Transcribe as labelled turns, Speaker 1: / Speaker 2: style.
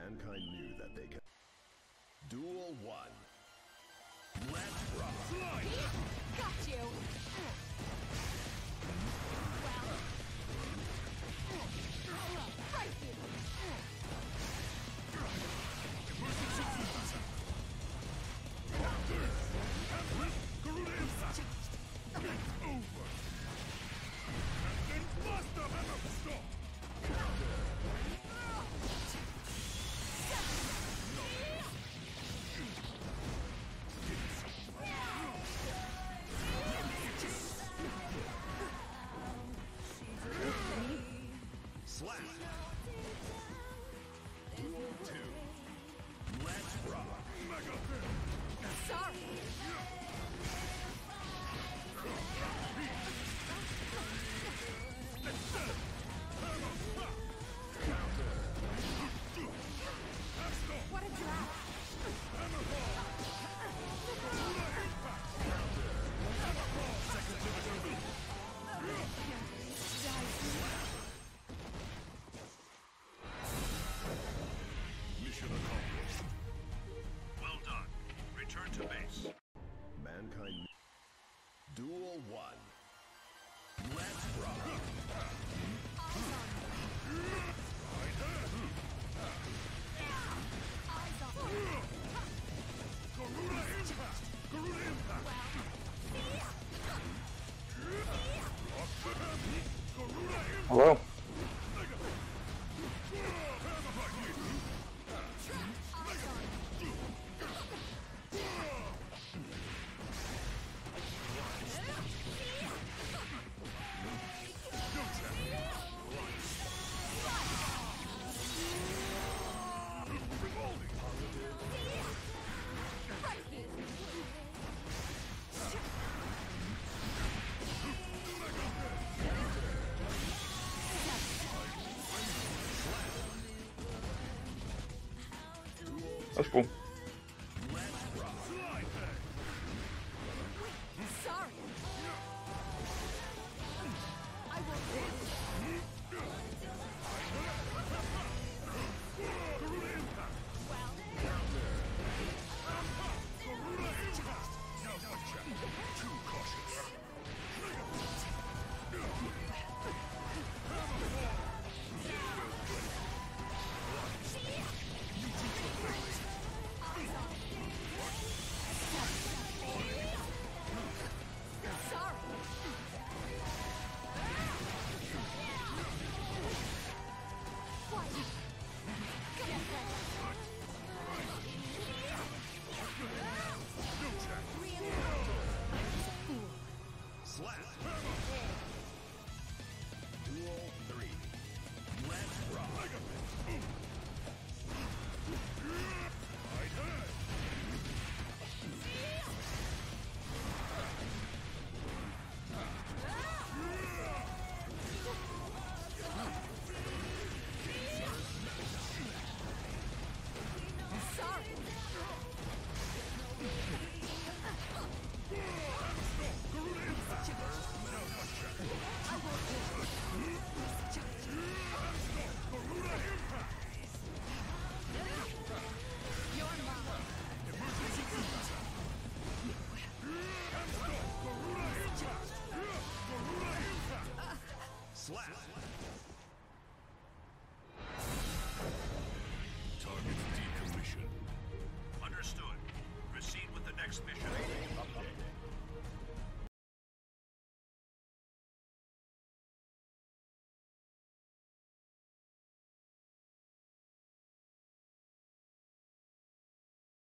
Speaker 1: Mankind knew that they could. Duel 1. Let's rock.
Speaker 2: Got you. Well. Right here.
Speaker 3: Garuda Impact! It's over! And then Master Hammer Stop!
Speaker 1: Slap! Duel 2. Let's rock!
Speaker 3: Mega Pin!
Speaker 2: Sorry. What a drop!
Speaker 3: Hammer Ball! Garuda Impact! Hammer Ball! Second division! Mission accomplished.
Speaker 4: Well done. Return to base.
Speaker 1: Mankind. Duel 1. Let's rock.
Speaker 3: Garuda Impact! Garuda Impact! Garuda Impact!
Speaker 5: Hello? That's cool.
Speaker 2: Sorry. I will win.
Speaker 3: Garuda Impact!
Speaker 2: Well.
Speaker 3: Garuda Impact! Now watch out! Too cautious!
Speaker 1: Slap. Duel 3. Let's rock.
Speaker 3: Right hand!
Speaker 2: Sorry.
Speaker 3: Garuda Impact! Now watch out! Garuda Impact!
Speaker 2: You're mine.
Speaker 3: Emergency Impact! Garuda Impact! Garuda Impact!
Speaker 1: Slap.